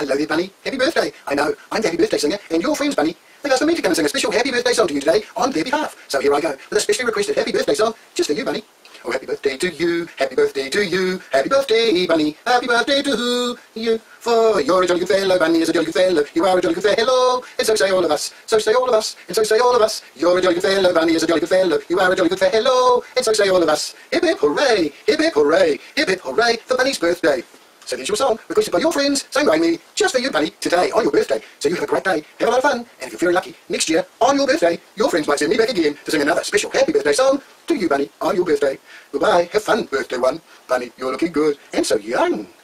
Hello there, Bunny. Happy birthday. I know, I'm the Happy Birthday Singer, and your friends, Bunny. They've asked me to come and sing a special happy birthday song to you today on their behalf. So here I go, with a specially requested happy birthday song just for you, Bunny. Oh, happy birthday to you, happy birthday to you, happy birthday, Bunny, happy birthday to you. For you're a jolly good fellow, Bunny is a jolly good fellow, you are a jolly good fellow, and so say all of us, so say all of us, and so say all of us. You're a jolly good fellow, Bunny is a jolly good fellow, you are a jolly good fellow, and so say all of us. Hip hip hooray, hip hip hooray, hip hip hooray for Bunny's birthday. So there's your song, requested by your friends, sung by me, just for you, Bunny, today on your birthday. So you have a great day, have a lot of fun, and if you're feeling lucky, next year, on your birthday, your friends might send me back again to sing another special happy birthday song to you, Bunny, on your birthday. Goodbye, have fun, birthday one. Bunny, you're looking good, and so young.